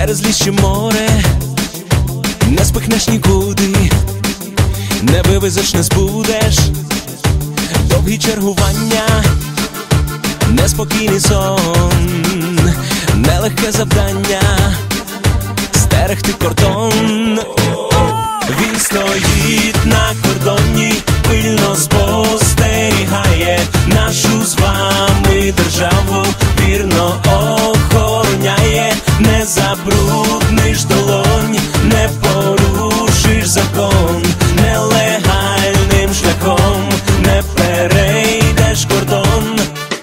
через ліс чи море не спихнеш нікуди, не вивезеш, не збудеш. Довгі чергування, неспокійний сон, нелегке завдання стерегти кордон. Він стоїть на кордоні, пильно спостерігає нашу з вами державу, вірно охороняє. Не забрудниш долонь, не порушиш закон, нелегальним шляхом не перейдеш кордон.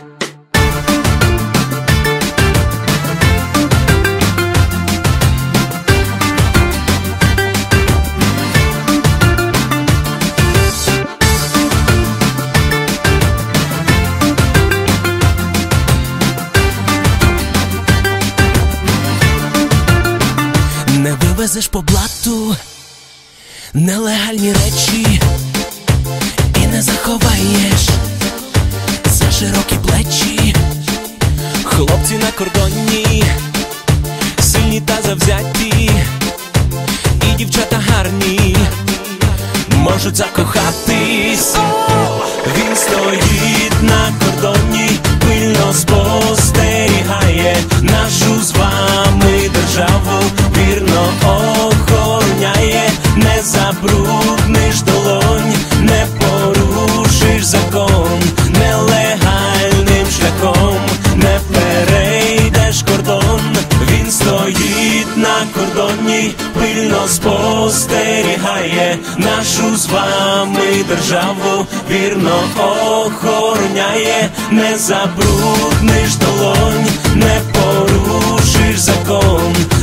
Не вивезеш по блату нелегальні речі і не заховаєш за широкі плечі. Хлопці на кордоні сильні та завзяті, і дівчата гарні можуть закохатись. Він стоїть на кордоні, пильно спостерігає нашу з вами державу, вірно охороняє. Не забрудниш долонь, не порушиш закон, нелегальним шляхом не перейдеш кордон. Він стоїть на кордоні, пильно спостерігає нашу з вами державу, вірно охороняє. Не забрудниш долонь, не порушиш закон,